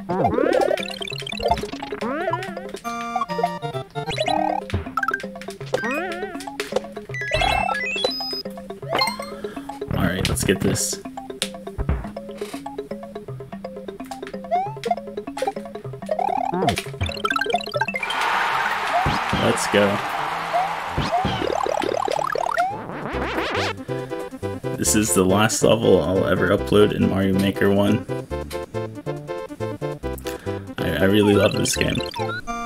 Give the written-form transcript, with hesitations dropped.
Alright, let's get this. Let's go. This is the last level I'll ever upload in Mario Maker 1. I really love this game.